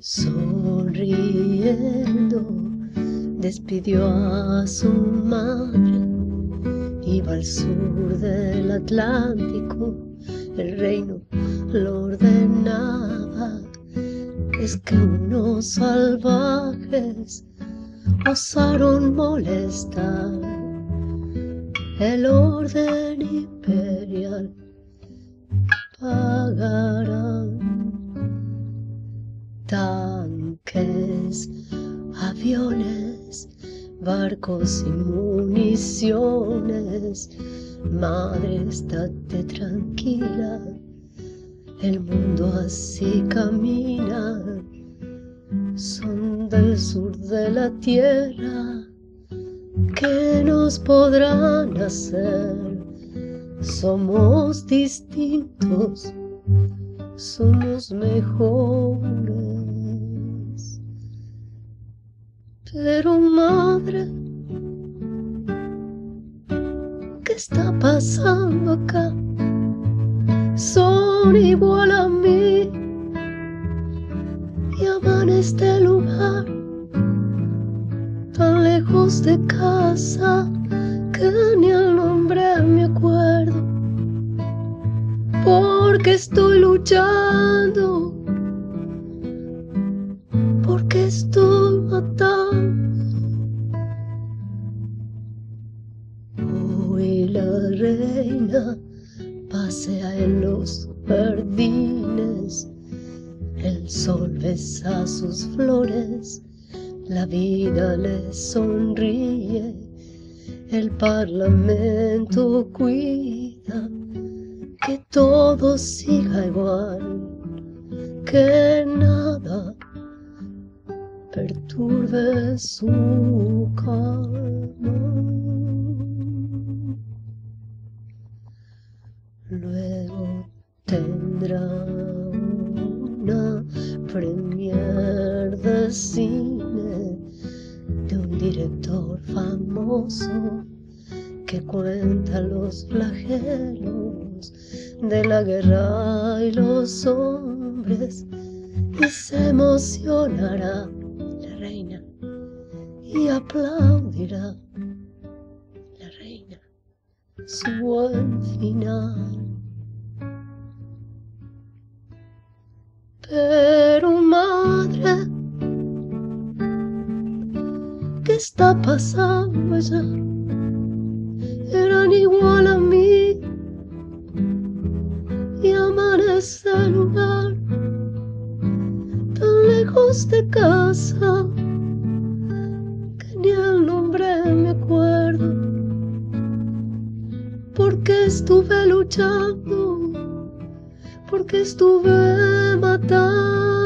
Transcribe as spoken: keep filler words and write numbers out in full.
Sonriendo, despidió a su madre. Iba al sur del Atlántico, el reino lo ordenaba. Es que unos salvajes osaron molestar el orden imperial. Pagarán tanques, aviones, barcos y municiones. Madre, estate tranquila, el mundo así camina. Son del sur de la tierra, ¿qué nos podrán hacer? Somos distintos, somos mejores. Pero madre, ¿qué está pasando acá? Son igual a mí y aman este lugar, tan lejos de casa que ni el nombre me acuerdo. Porque estoy luchando, porque estoy matando. Hoy la reina pasea en los jardines, el sol besa sus flores, la vida le sonríe, el parlamento cuida que todo siga igual, que nada perturbe su calma. Luego tendrá una premier de cine de un director famoso que cuenta los flagelos de la guerra y los hombres, y se emocionará la reina y aplaudirá la reina su buen final. Pero madre, ¿qué está pasando allá? Eran igual a mí y aman ese lugar, tan lejos de casa que ni el nombre me acuerdo. Porque estuve luchando, porque estuve matando.